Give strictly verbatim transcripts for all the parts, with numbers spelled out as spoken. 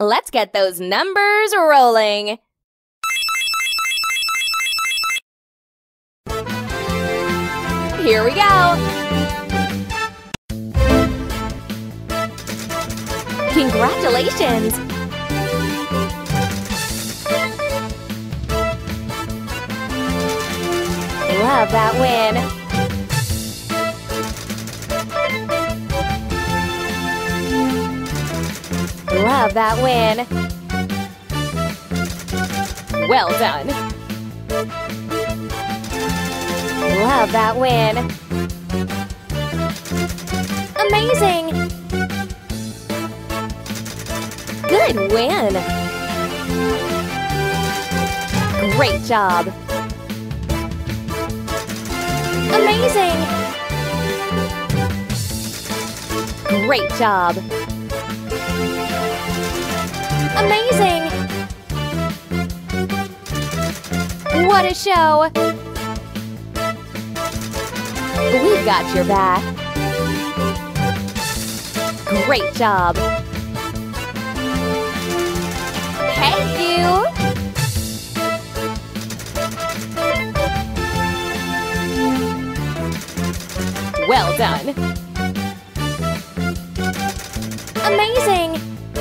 Let's get those numbers rolling. Here we go! Congratulations! Love that win! Love that win! Well done! Love that win! Amazing! Good win! Great job! Amazing! Great job! Amazing! What a show! We've got your back. Great job! Hey, you! Well done! Amazing!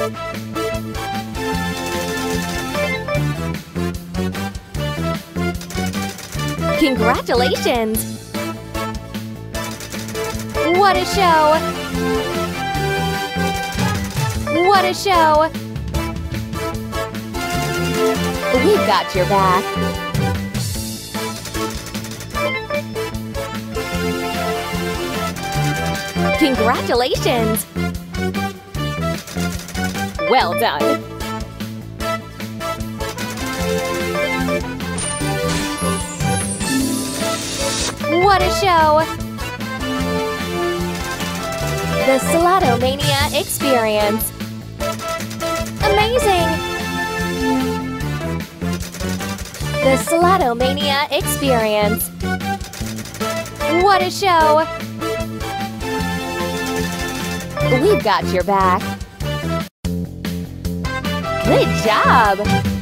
Congratulations! What a show! What a show! We've got your back. Congratulations! Well done! What a show! The Slotomania experience. Amazing! The Slotomania experience. What a show! We've got your back. Good job!